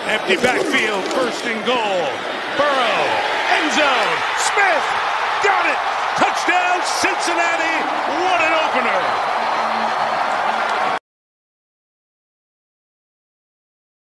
Empty backfield, first and goal. Burrow, end zone. Smith, got it. Touchdown, Cincinnati. What